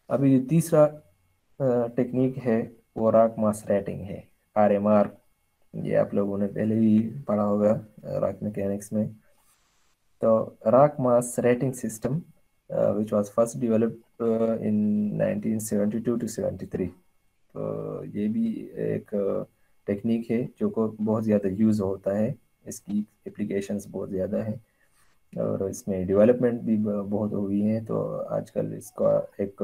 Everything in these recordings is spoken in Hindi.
अभी जो तीसरा टेक्निक है वो रॉक मास रेटिंग है, RMR। ये आप लोगों ने पहले ही पढ़ा होगा रॉक मैकेनिक्स में। तो rock mass rating system which was first developed in 1972 to 73। तो ये भी एक टेक्निक है जो को बहुत ज़्यादा यूज़ होता है। इसकी एप्लीकेशंस बहुत ज़्यादा है और इसमें डेवलपमेंट भी बहुत हुई है। तो आजकल इसका एक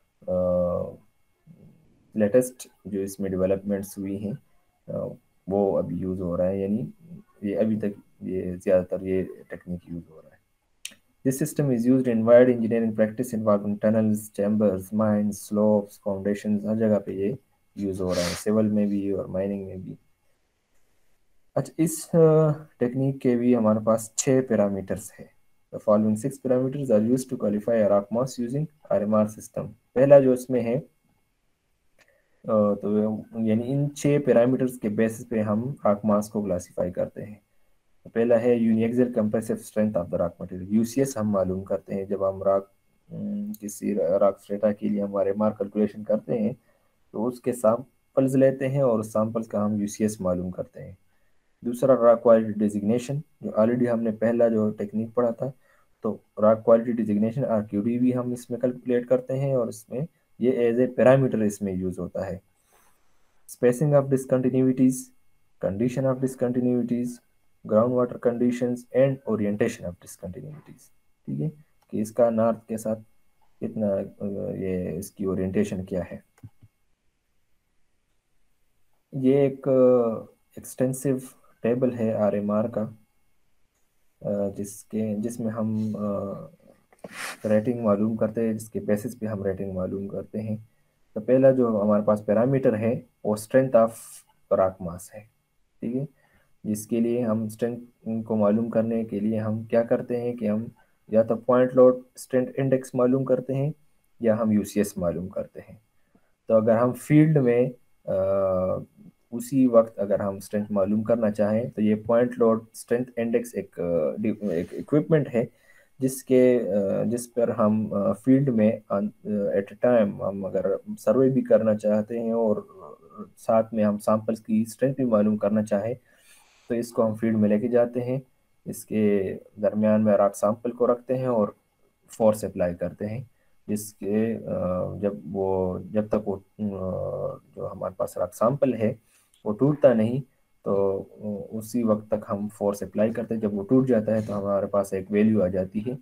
लेटेस्ट जो इसमें डेवलपमेंट्स हुई हैं वो अभी यूज़ हो रहा है, यानी ये अभी तक ये ज़्यादातर ये टेक्निक यूज़ हो रहा है। This system is used in wide engineering practice involving tunnels, chambers, mines, slopes, foundation, हर जगह पे ये यूज़ हो रहा है, सिविल में भी और माइनिंग में भी। अच्छा, इस टेक्निक के भी हमारे पास 6 पैरामीटर्स है। The following 6 parameters are used to qualify a rock mass using RMR सिस्टम। पहला जो इसमें है तो यानी इन 6 पैरामीटर्स के बेसिस पे हम रॉक मास को क्लासीफाई करते हैं। तो पहला है uniaxial compressive strength of the rock material, UCS हम मालूम करते हैं जब हम रॉक किसी रॉक स्ट्रेटा के लिए हम RMR कैलकुलेशन करते हैं तो उसके सैंपल्स लेते हैं और उस सैंपल्स का हम यूसीएस मालूम करते हैं। दूसरा रॉक क्वालिटी डिजिग्नेशन, जो ऑलरेडी हमने पहला जो टेक्निक पढ़ा था। तो रॉक क्वालिटी डिजिग्नेशन RQD भी हम इसमें कैलकुलेट करते हैं और इसमें ये एज ए पैरामीटर इसमें यूज होता है। Spacing of discontinuities, condition of discontinuities, ground water conditions and orientation of discontinuities. ठीक है, कि इसका नॉर्थ के साथ कितना ये इसकी ओरिएंटेशन क्या है। ये एक एक्सटेंसिव टेबल है RMR का, जिसमें हम रेटिंग मालूम करते हैं, जिसके बेसिस पे हम रेटिंग मालूम करते हैं। तो पहला जो हमारे पास पैरामीटर है वो स्ट्रेंथ ऑफ रॉक मास है। ठीक है, जिसके लिए हम स्ट्रेंथ को मालूम करने के लिए हम क्या करते हैं कि हम या तो पॉइंट लोड स्ट्रेंथ इंडेक्स मालूम करते हैं या हम यूसीएस मालूम करते हैं। तो अगर हम फील्ड में उसी वक्त अगर हम स्ट्रेंथ मालूम करना चाहें तो ये पॉइंट लोड स्ट्रेंथ इंडेक्स एक इक्विपमेंट है जिस पर हम फील्ड में एट अ टाइम हम अगर सर्वे भी करना चाहते हैं और साथ में हम सैंपल्स की स्ट्रेंथ भी मालूम करना चाहें तो इसको हम फील्ड में लेके जाते हैं। इसके दरमियान में रॉक सैंपल को रखते हैं और फोर्स अप्लाई करते हैं, जिसके जब तक वो जो हमारे पास रॉक सैंपल है वो टूटता नहीं तो उसी वक्त तक हम फोर्स अप्लाई करते हैं। जब वो टूट जाता है तो हमारे पास एक वैल्यू आ जाती है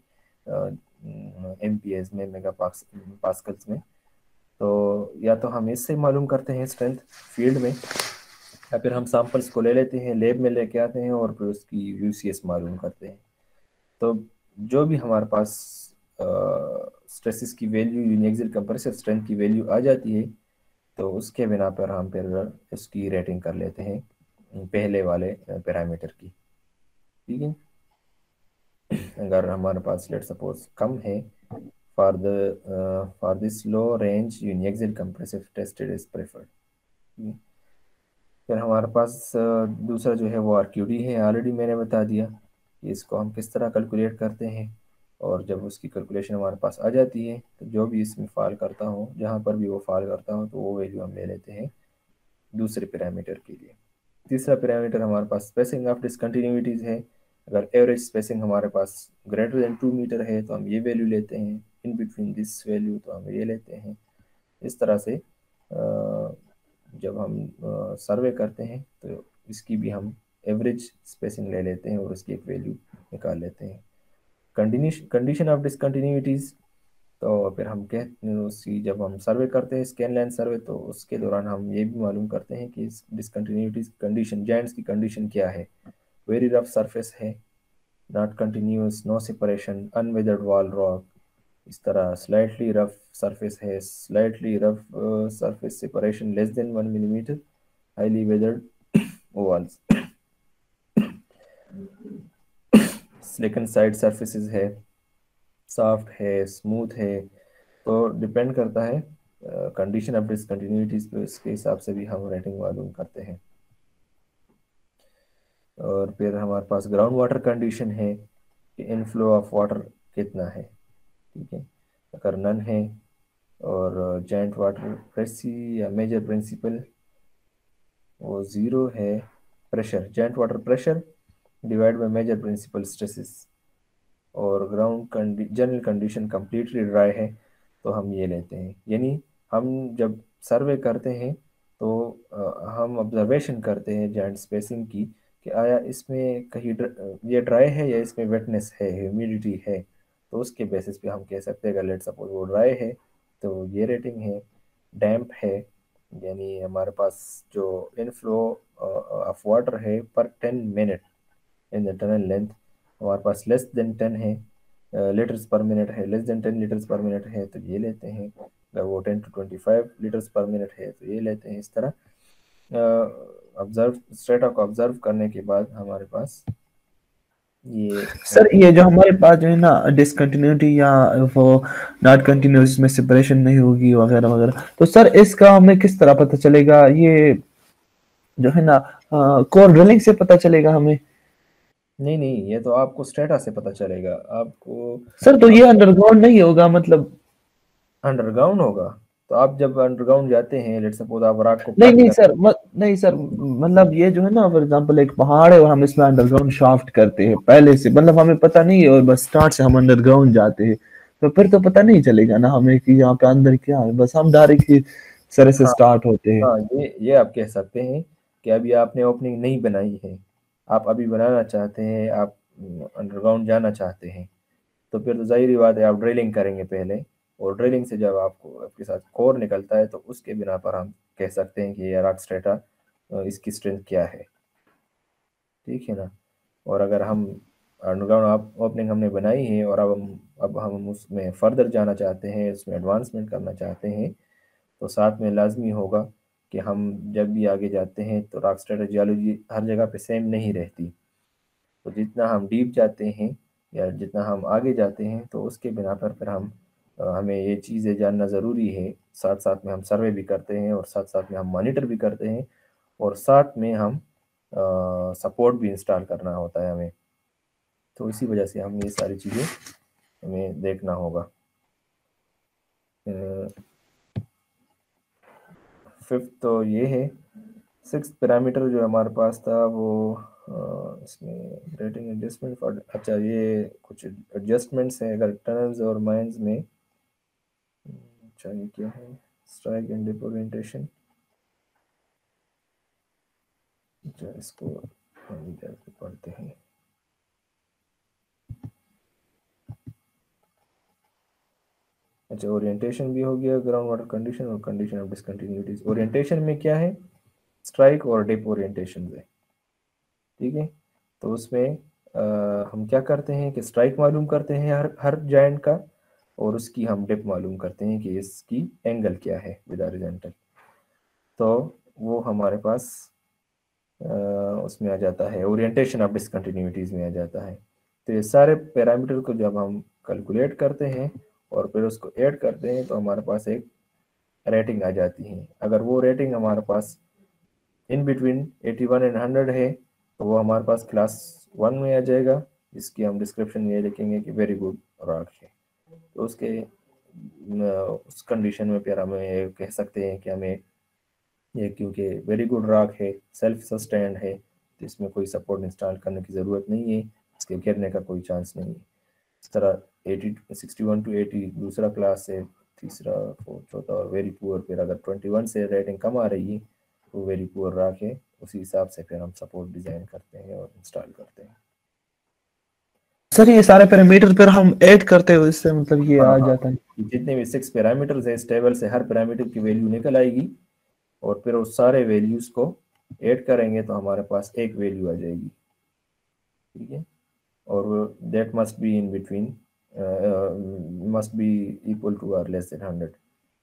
MPS में, मेगा पास्कल्स में। तो या तो हम इससे मालूम करते हैं स्ट्रेंथ फील्ड में या फिर हम सैंपल्स को ले लेते हैं, लैब में लेके आते हैं और फिर उसकी यूसीएस मालूम करते हैं। तो जो भी हमारे पास स्ट्रेसेस की वैल्यू, यूनिएक्सियल कंप्रेसिव स्ट्रेंथ की वैल्यू आ जाती है तो उसके बिना पर हम फिर इसकी रेटिंग कर लेते हैं पहले वाले पैरामीटर की। ठीक है, अगर हमारे पास लेट सपोज कम है, for this low range uniaxial compressive tested is preferred. फिर हमारे पास दूसरा जो है वो RQD है, ऑलरेडी मैंने बता दिया कि इसको हम किस तरह कैलकुलेट करते हैं। और जब उसकी कैलकुलेशन हमारे पास आ जाती है तो जो भी इसमें फॉल करता हो, जहाँ पर भी वो फॉल करता हो, तो वो वैल्यू हम ले लेते हैं दूसरे पैरामीटर के लिए। तीसरा पैरामीटर हमारे पास स्पेसिंग ऑफ डिसकंटिन्यूटीज है। अगर एवरेज स्पेसिंग हमारे पास ग्रेटर देन 2 मीटर है तो हम ये वैल्यू लेते हैं, इन बिटवीन दिस वैल्यू तो हम ये लेते हैं। इस तरह से जब हम सर्वे करते हैं तो इसकी भी हम एवरेज स्पेसिंग ले लेते हैं और उसकी एक वैल्यू निकाल लेते हैं। कंडीशन ऑफ डिसकंटिन्यूटीज, तो फिर हम कह उसी जब हम सर्वे करते हैं स्कैन लाइन सर्वे तो उसके दौरान हम ये भी मालूम करते हैं कि इस डिसकंटिन्यूटीज कंडीशन, जॉइंट्स की कंडीशन क्या है। वेरी रफ सरफेस है, not continuous, no separation, unweathered wall rock. इस तरह स्लाइटली रफ सरफेस है, slightly rough surface separation less than 1 millimetre, highly weathered walls. Slickensided surfaces है, सॉफ्ट है, स्मूथ है। तो डिपेंड करता है कंडीशन ऑफ डिसकंटिन्यूटीज पे, उसके हिसाब से भी हम रेटिंग मालूम करते हैं। और फिर हमारे पास ग्राउंड वाटर कंडीशन है कि इनफ्लो ऑफ वाटर कितना है। ठीक है, अगर नन है और जाइंट वाटर प्रेसी या मेजर प्रिंसिपल वो ज़ीरो है। Pressure, joint water pressure divide by major principal stresses, और ground general condition completely dry है तो हम ये लेते हैं। यानी हम जब सर्वे करते हैं तो हम ऑब्जर्वेशन करते हैं जॉइंट स्पेसिंग की कि आया इसमें कहीं ये ड्राई है या इसमें वेटनेस है, ह्यूमिडिटी है। तो उसके बेसिस पे हम कह सकते हैं अगर लेट सपोज वो ड्राई है तो ये रेटिंग है। डैम्प है यानी हमारे पास जो इनफ्लो ऑफ वाटर है पर 10 minute in the tunnel length, हमारे पास लेस देन 10 है, लीटर्स पर मिनट है, less than 10 litres per minute है तो ये लेते हैं। अगर वो 10 to 25 लीटर्स पर मिनट है तो ये लेते हैं। इस तरह ऑब्जर्व स्ट्रेटा को ऑब्जर्व करने के बाद हमारे पास ये सर ये जो हमारे पास जो है ना डिसकंटिन्यूटी या वो नॉट कंटिन्यूस में सेपरेशन नहीं होगी वगैरह वगैरह, तो सर इसका हमें किस तरह पता चलेगा? ये जो है ना कोर ड्रिलिंग से पता चलेगा हमें? नहीं नहीं, ये तो आपको स्ट्रेटा से पता चलेगा आपको। सर तो ये अंडरग्राउंड नहीं होगा मतलब? अंडरग्राउंड होगा तो आप जब अंडरग्राउंड जाते हैं, लेट सपोज आप राख को नहीं कट नहीं कर। सर, नहीं सर, मतलब ये जो है ना फॉर एग्जांपल एक पहाड़ है और हम इसमें अंडरग्राउंड शाफ्ट करते हैं पहले से, मतलब हमें पता नहीं है और बस स्टार्ट से हम अंडरग्राउंड जाते हैं, तो फिर तो पता नहीं चलेगा ना हमें कि यहाँ पे अंदर क्या है, बस हम डायरेक्ट ही सर से हाँ स्टार्ट होते हैं। हाँ, ये आप कह सकते हैं कि अभी आपने ओपनिंग नहीं बनाई है, आप अभी बनाना चाहते हैं, आप अंडरग्राउंड जाना चाहते हैं। तो फिर तो जाहिर सी बात है आप ड्रिलिंग करेंगे पहले, और ड्रिलिंग से जब आपको आपके साथ कोर निकलता है तो उसके बिना पर हम कह सकते हैं कि ये रॉक स्ट्रेटा इसकी स्ट्रेंथ क्या है। ठीक है ना। और अगर हम अंडरग्राउंड आप ओपनिंग हमने बनाई है और अब हम उसमें फर्दर जाना चाहते हैं, उसमें एडवांसमेंट करना चाहते हैं, तो साथ में लाजमी होगा कि हम जब भी आगे जाते हैं तो रॉक स्ट्रेटा जियोलॉजी हर जगह पे सेम नहीं रहती। तो जितना हम डीप जाते हैं या जितना हम आगे जाते हैं तो उसके बिना पर फिर हमें ये चीज़ें जानना ज़रूरी है। साथ साथ में हम सर्वे भी करते हैं और साथ साथ में हम मॉनिटर भी करते हैं, और साथ में हम सपोर्ट भी इंस्टॉल करना होता है हमें। तो इसी वजह से हम ये सारी चीज़ें हमें देखना होगा। फिफ्थ तो ये है। सिक्स पैरामीटर जो हमारे पास था वो इसमें रेटिंग एडजस्टमेंट फॉर, अच्छा ये कुछ एडजस्टमेंट्स हैं अगर टनल्स और माइंस में। अच्छा ये क्या है, स्ट्राइक एंड डिप ओरिएंटेशन। अच्छा इसको हम इधर पे पढ़ते हैं। अच्छा ओरिएंटेशन भी हो गया, ग्राउंड वाटर कंडीशन और कंडीशन ऑफ डिसकंटिन्यूटीज। ओरिएंटेशन में क्या है, स्ट्राइक और डिप ओरिएंटेशन है। ठीक है। तो उसमें हम क्या करते हैं कि स्ट्राइक मालूम करते हैं हर हर जॉइंट का, और उसकी हम डिप मालूम करते हैं कि इसकी एंगल क्या है विद हॉरिजॉन्टल। तो वो हमारे पास उसमें आ जाता है, ओरिएंटेशन ऑफ डिसकंटिन्यूटीज में आ जाता है। तो ये सारे पैरामीटर को जब हम कैलकुलेट करते हैं और फिर उसको ऐड करते हैं तो हमारे पास एक रेटिंग आ जाती है। अगर वो रेटिंग हमारे पास इन बिटवीन 81 एंड 100 है तो वो हमारे पास क्लास 1 में आ जाएगा, जिसकी हम डिस्क्रिप्शन में ये लिखेंगे कि वेरी गुड रॉक है। तो उस कंडीशन में फिर हमें ये कह सकते हैं कि हमें ये क्योंकि वेरी गुड रॉक है, सेल्फ सस्टेन्ड है, तो इसमें कोई सपोर्ट इंस्टॉल करने की ज़रूरत नहीं है, इसके गिरने का कोई चांस नहीं है। इस तरह 61 to 80 दूसरा क्लास है, तीसरा फोर्थ चौथा, और वेरी पुअर फिर अगर 21 से रेटिंग कम आ रही है तो वेरी पुअर रॉक है। उसी हिसाब से फिर हम सपोर्ट डिज़ाइन करते हैं और इंस्टॉल करते हैं। सर ये सारे पैरामीटर फिर हम ऐड करते हैं इससे मतलब ये हाँ आ हाँ, जाता है? जितने भी 6 पैरामीटर्स हैं इस टेबल से हर पैरामीटर की वैल्यू निकल आएगी, और फिर उस सारे वैल्यूज़ को ऐड करेंगे तो हमारे पास एक वैल्यू आ जाएगी। ठीक है। और that must be in between, must be equal to और लेस देन 100।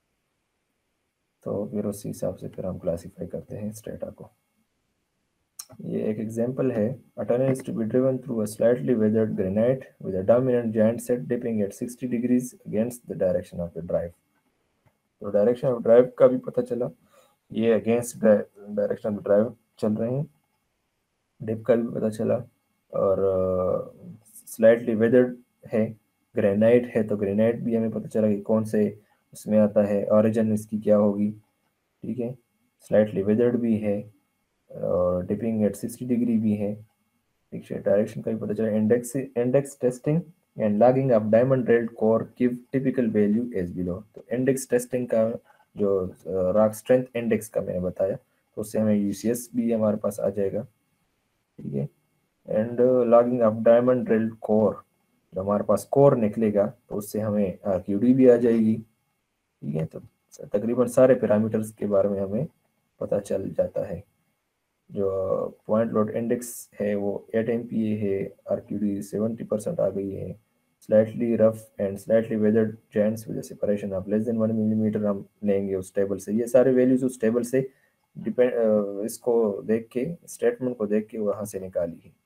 तो फिर उस हिसाब से फिर हम क्लासीफाई करते हैं स्ट्रेटा को। ये एक एग्जांपल है। A tunnel is to be driven through a slightly weathered granite with a dominant giant set dipping at 60 degrees against the direction of the drive। तो डायरेक्शन ऑफ ड्राइव का भी पता चला, ये अगेंस्ट डायरेक्शन ऑफ ड्राइव चल रहे हैं। डिप का भी पता चला, और स्लाइटली वेदर्ड है, ग्रेनाइट है तो ग्रेनाइट भी हमें पता चला कि कौन से उसमें आता है ओरिजिन इसकी क्या होगी, ठीक है, स्लाइटली वेदर्ड भी है, और डिपिंग एट 60 डिग्री भी है, ठीक है, डायरेक्शन का भी पता चला। Index testing and logging of diamond drilled core give typical value as below. तो इंडेक्स टेस्टिंग का जो रॉक स्ट्रेंथ इंडेक्स का मैंने बताया, तो उससे हमें यूसीएस भी हमारे पास आ जाएगा, ठीक है। And logging of diamond drilled core, जो हमारे पास कोर निकलेगा तो उससे हमें आरक्यूडी भी आ जाएगी, ठीक है। तो तकरीबन सारे पैरामीटर्स के बारे में हमें पता चल जाता है। जो पॉइंट लोड इंडेक्स है वो 8 MPa है, आरक्यूडी 70% आ गई है, slightly rough and slightly weathered joints with separation of less than 1 millimetre हम लेंगे उस टेबल से। ये सारे वैल्यूज उस टेबल से डिपेंड, इसको देख के, स्टेटमेंट को देख के वहाँ से निकाली है।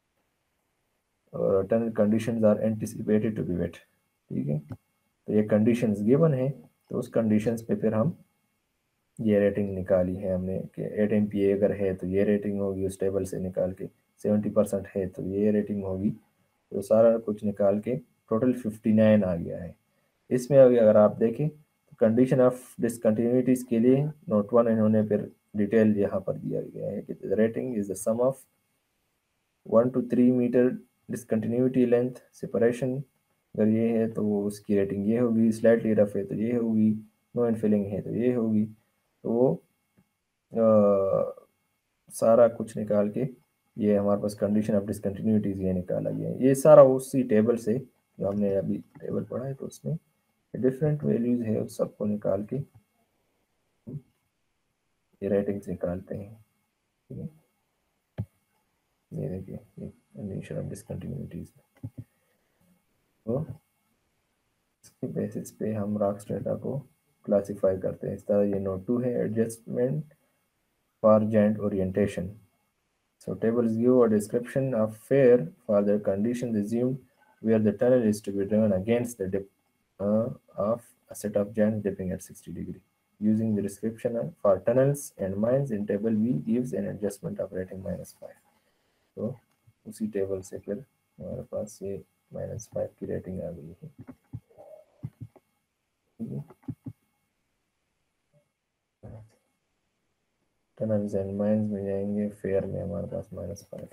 और tunnel conditions are anticipated to be wet, ठीक है। तो ये कंडीशंस गिवन है, तो उस कंडीशंस पे फिर हम ये रेटिंग निकाली है हमने कि 8 MPa अगर है तो ये रेटिंग होगी उस टेबल से निकाल के, 70% है तो ये रेटिंग होगी, तो सारा कुछ निकाल के टोटल 59 आ गया है। इसमें अभी अगर आप देखें तो कंडीशन ऑफ डिसकंटिन्यूटीज के लिए नोट 1 इन्होंने फिर डिटेल यहाँ पर दिया गया है कि rating is the sum of 1 to 3 metre discontinuity length separation, अगर ये है तो उसकी रेटिंग ये होगी, स्लाइटली रफ है तो ये होगी, नो इनफिलिंग है तो ये होगी। तो वो सारा कुछ निकाल के ये हमारे पास कंडीशन ऑफ डिसकंटिन्यूटीज ये निकाला गया है। ये सारा उसी टेबल से जो हमने अभी टेबल पढ़ा है, तो उसमें डिफरेंट वैल्यूज है उस सबको निकाल के ये रेटिंग्स निकालते हैं, ठीक है। ये देखिए ये कंडीशन ऑफ डिसकंटिन्यूटीज, तो इसके बेसिस पे हम रॉक्स डेटा को क्लासिफाई करते हैं। इस तरह ये नोट 2 है, adjustment for joint orientation. So tables give a description of fair for the conditions assumed where the tunnel is to be driven against the dip of a set of joints dipping at 60 degree. Using the description for tunnels and mines in table B gives an adjustment of rating -5. तो उसी टेबल से फिर हमारे पास ये -5 की रेटिंग आ गई है, ठीक है। टनल्स एंड माइंस में जाएंगे, फेयर में हमारे पास -5।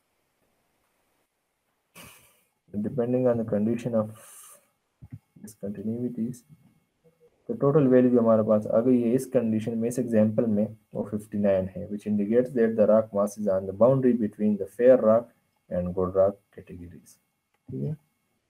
Depending on the condition of discontinuities, तो टोटल वैल्यू जो हमारे पास आ गई है इस कंडीशन में, इस एग्जांपल में वो 59 है, which indicates that the rock mass is on the boundary between the fair rock and good rock categories, ठीक है।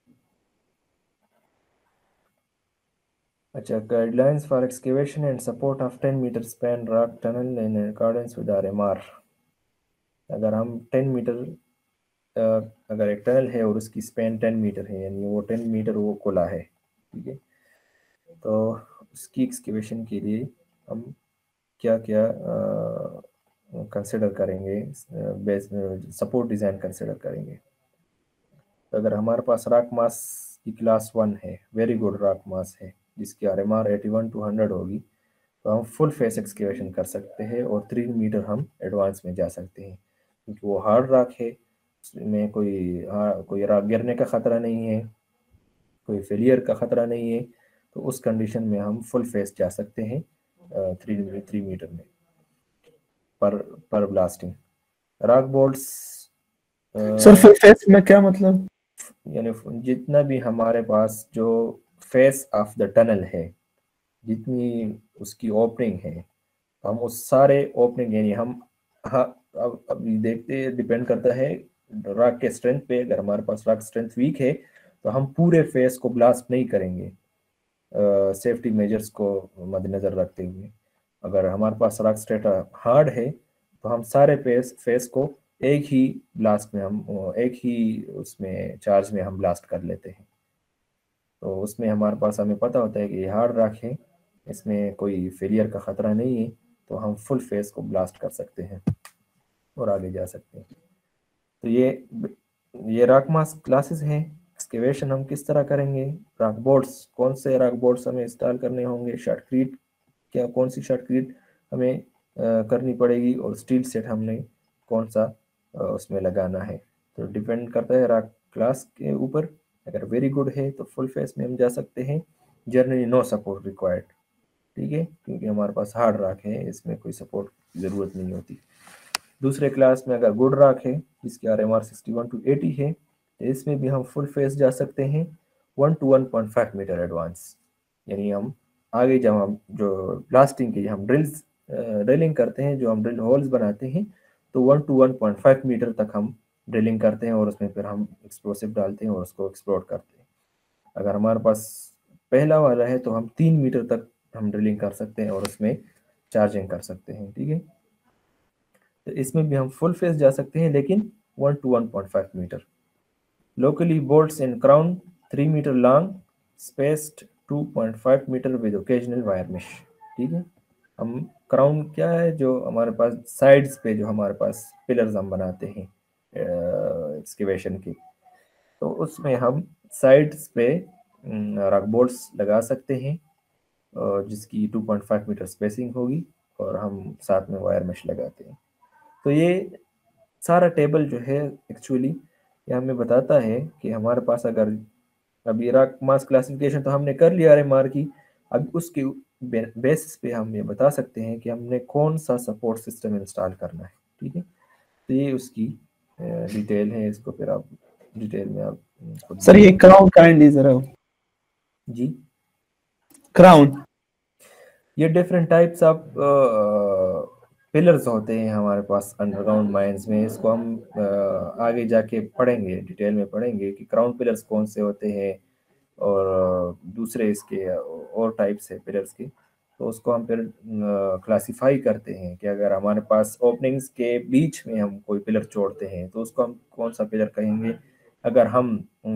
अच्छा, guidelines for excavation and support of 10 metre span rock tunnel in accordance with RMR. अगर हम 10 मीटर अगर एक टनल है और उसकी स्पैन 10 मीटर है, यानी वो 10 मीटर वो खुला है, ठीक है, तो उसकी एक्सकेवेशन के लिए हम क्या क्या कंसिडर करेंगे, सपोर्ट डिज़ाइन कंसिडर करेंगे। तो अगर हमारे पास रॉक मास की क्लास 1 है, वेरी गुड रॉक मास है, जिसकी RMR 81 to 100 होगी, तो हम फुल फेस एक्सकेवेशन कर सकते हैं और 3 मीटर हम एडवांस में जा सकते हैं, क्योंकि वो हार्ड रॉक है, उसमें कोई रॉक गिरने का ख़तरा नहीं है, कोई फेलियर का ख़तरा नहीं है। तो उस कंडीशन में हम फुल फेस जा सकते हैं 3 मीटर में पर ब्लास्टिंग। रॉक बोल्ट्स, सर फिर फेस में क्या मतलब? यानी जितना भी हमारे पास जो फेस ऑफ द टनल है, जितनी उसकी ओपनिंग है, हम उस सारे ओपनिंग, यानी हम, हाँ, अब अभी देखते हैं, डिपेंड करता है रॉक के स्ट्रेंथ पे। अगर हमारे पास रॉक स्ट्रेंथ वीक है तो हम पूरे फेस को ब्लास्ट नहीं करेंगे, सेफ्टी मेजर्स को मद्देनज़र रखते हुए। अगर हमारे पास रॉक स्ट्रेंथ हार्ड है तो हम सारे फेस को एक ही ब्लास्ट में, हम एक ही उसमें चार्ज में हम ब्लास्ट कर लेते हैं। तो उसमें हमारे पास, हमें पता होता है कि ये हार्ड रॉक है, इसमें कोई फेलियर का ख़तरा नहीं है, तो हम फुल फेस को ब्लास्ट कर सकते हैं और आगे जा सकते हैं। तो ये रॉक मास क्लासेस हैं। एक्सकेवेशन हम किस तरह करेंगे, रॉक बोर्ड्स, कौन से रॉक बोर्ड्स हमें इंस्टॉल करने होंगे, शॉटक्रीट, क्या कौन सी शॉटक्रीट हमें करनी पड़ेगी, और स्टील सेट हमने कौन सा उसमें लगाना है। तो डिपेंड करता है रॉक क्लास के ऊपर। अगर वेरी गुड है तो फुल फेस में हम जा सकते हैं, जनरली नो सपोर्ट रिक्वायर्ड, ठीक है, क्योंकि हमारे पास हार्ड रॉक है, इसमें कोई सपोर्ट की ज़रूरत नहीं होती। दूसरे क्लास में अगर गुड रॉक है जिसकी RMR 61 to 80 है, तो इसमें भी हम फुल फेस जा सकते हैं 1 to 1.5 मीटर एडवांस। यानी हम आगे जब हम जो ब्लास्टिंग की हम ड्रिलिंग करते हैं, जो हम ड्रिल होल्स बनाते हैं, तो 1 to 1.5 मीटर तक हम ड्रिलिंग करते हैं और उसमें फिर हम एक्सप्लोसिव डालते हैं और उसको एक्सप्लोड करते हैं। अगर हमारे पास पहला वाला है तो हम 3 मीटर तक हम ड्रिलिंग कर सकते हैं और उसमें चार्जिंग कर सकते हैं, ठीक है। तो इसमें भी हम फुल फेस जा सकते हैं, लेकिन 1 to 1.5 metre. Locally bolts in crown 3 metre long, spaced 2.5 metre with occasional wire mesh, ठीक है। हम क्राउन क्या है, जो हमारे पास साइड्स पे जो हमारे पास पिलर्स हम बनाते हैं एक्सकेवेशन की, तो उसमें हम साइड्स पे रॉक बोल्ट्स लगा सकते हैं जिसकी 2.5 मीटर स्पेसिंग होगी, और हम साथ में वायर मेश लगाते हैं। तो ये सारा टेबल जो है एक्चुअली ये हमें बताता है कि हमारे पास अगर अब इराक मास क्लासिफिकेशन तो हमने कर लिया RMR की, अब उसके बेसिस पे हम ये बता सकते हैं कि हमने कौन सा सपोर्ट सिस्टम इंस्टॉल करना है, ठीक है। तो ये उसकी डिटेल है, इसको फिर आप डिटेल में आप खुद सर ये क्राउन काइंडली जरा जी। क्राउन ये डिफरेंट टाइप्स ऑफ पिलर्स होते हैं हमारे पास अंडरग्राउंड माइंस में। इसको हम आगे जाके पढ़ेंगे, डिटेल में पढ़ेंगे कि क्राउन पिलर्स कौन से होते हैं और दूसरे इसके और टाइप्स है पिलर्स के। तो उसको हम फिर क्लासिफाई करते हैं कि अगर हमारे पास ओपनिंग्स के बीच में हम कोई पिलर छोड़ते हैं तो उसको हम कौन सा पिलर कहेंगे। अगर हम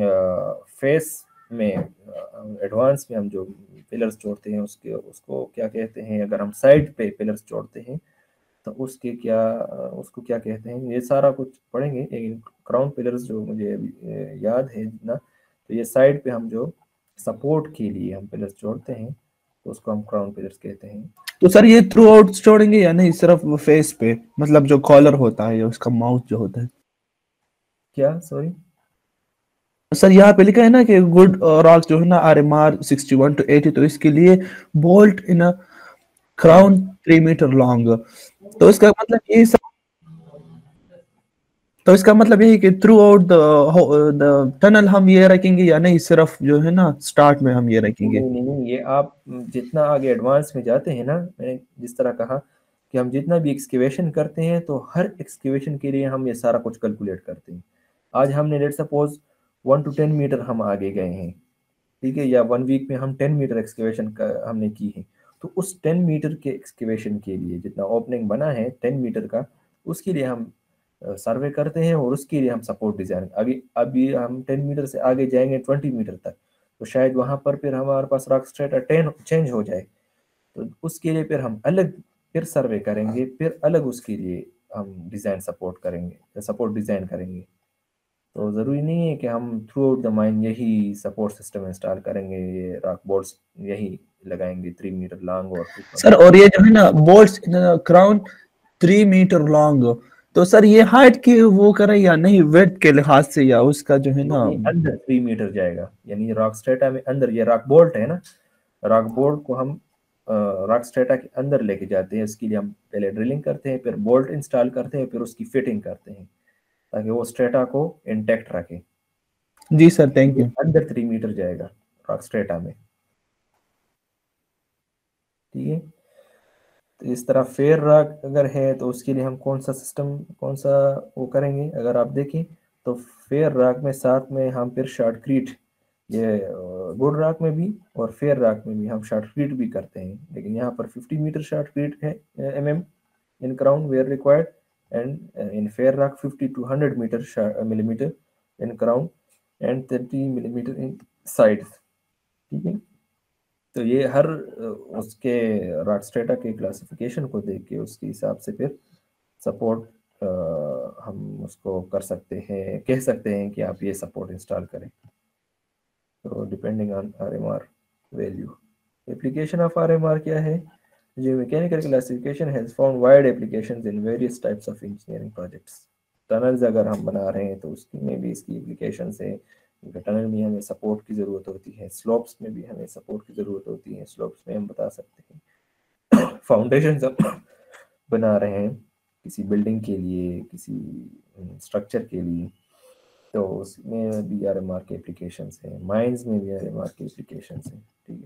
फेस में एडवांस में हम जो पिलर्स जोड़ते हैं उसके उसको क्या कहते हैं। अगर हम साइड पे पिलर्स जोड़ते हैं तो उसके क्या उसको क्या कहते हैं, ये सारा कुछ पढ़ेंगे। लेकिन क्राउन पिलर्स जो मुझे अभी याद है जितना, तो ये साइड पे हम जो सपोर्ट के लिए हम पिलर्स जोड़ते हैं तो उसको हम क्राउन पिलर्स कहते हैं। तो सर ये थ्रू आउट छोड़ेंगे या नहीं, सिर्फ फेस पे, मतलब जो कॉलर होता है या उसका माउथ जो होता है। क्या, सॉरी। सर यहाँ पे लिखा है ना कि गुड रॉक जो है ना RMR 61 to 80, तो इसके लिए bolt in a crown 3 metre long. तो इसका मतलब ये सब, तो इसका मतलब यही कि थ्रू आउट द टनल हम ये रखेंगे या नहीं, सिर्फ जो है ना स्टार्ट में हम ये रखेंगे। नहीं नहीं नहीं, ये आप जितना आगे एडवांस में जाते हैं ना, मैंने जिस तरह कहा कि हम जितना भी एक्सकेवेशन करते हैं तो हर एक्सकेवेशन के लिए हम ये सारा कुछ कैलकुलेट करते हैं। आज हमने लेट सपोज 1 to 10 मीटर हम आगे गए हैं, ठीक है, या 1 वीक में हम 10 मीटर एक्सकेवेशन का हमने की है, तो उस 10 मीटर के एक्सकेवेशन के लिए जितना ओपनिंग बना है 10 मीटर का, उसके लिए हम सर्वे करते हैं और उसके लिए हम सपोर्ट डिजाइन। अभी अभी हम 10 मीटर से आगे जाएंगे 20 मीटर तक, तो शायद वहां पर फिर हमारे पास रॉक स्ट्रेटा टेन चेंज हो जाए, तो उसके लिए फिर हम अलग फिर सर्वे करेंगे, फिर अलग उसके लिए हम डिजाइन सपोर्ट करेंगे, सपोर्ट डिजाइन करेंगे। तो ज़रूरी नहीं है कि हम थ्रू आउट द माइन यही सपोर्ट सिस्टम इंस्टॉल करेंगे, ये रॉक बोर्ड्स यही लगाएंगे 3 मीटर लॉन्ग और सर 2.5। और ये जो है ना bolts in a crown 3 metre long, तो सर ये हाइट की वो करें या नहीं, वेट के लिहाज से, या उसका जो है ना। नहीं, अंदर 3 मीटर जाएगा, यानी रॉक स्ट्रेटा में अंदर, ये रॉक बोल्ट है ना, रॉक बोल्ट को हम रॉक स्ट्रेटा के अंदर लेके जाते हैं। इसके लिए हम पहले ड्रिलिंग करते हैं, फिर बोल्ट इंस्टॉल करते हैं, फिर उसकी फिटिंग करते हैं ताकि वो स्ट्रेटा को इंटैक्ट रखे। जी सर, थैंक ये यू। अंदर 3 मीटर जाएगा रॉक स्ट्रेटा में, ठीक है। तो इस तरह फेयर रॉक अगर है तो उसके लिए हम कौन सा सिस्टम, कौन सा वो करेंगे। अगर आप देखें तो फेयर रॉक में साथ में हम फिर शॉर्टक्रीट, ये गुड रॉक में भी और फेयर रॉक में भी हम शॉर्टक्रीट भी करते हैं। लेकिन यहाँ पर 50 मीटर शॉर्टक्रीट है mm in crown where required, and in fair rock 50 to 100 millimeter in crown and 30 millimeter in side, ठीक है। तो ये हर उसके रॉक स्ट्रेटा के क्लासिफिकेशन को देख के उसके हिसाब से फिर सपोर्ट हम उसको कर सकते हैं, कह सकते हैं कि आप ये सपोर्ट इंस्टॉल करें। तो depending on RMR value, application of RMR क्या है। Geomechanical classification has found wide applications in various types of engineering projects। Tunnels अगर हम बना रहे हैं तो उसकी में भी इसकी एप्लीकेशन है, टनल में हमें सपोर्ट की ज़रूरत होती है, स्लोप्स में भी हमें सपोर्ट की ज़रूरत होती है। स्लोप्स में हम बता सकते हैं फाउंडेशन हम बना रहे हैं किसी बिल्डिंग के लिए, किसी स्ट्रक्चर के लिए, तो उसमें भी आर एम आर के एप्लीकेशंस हैं, माइंस में भी आर एम आर के एप्लीकेशंस हैं। ठीक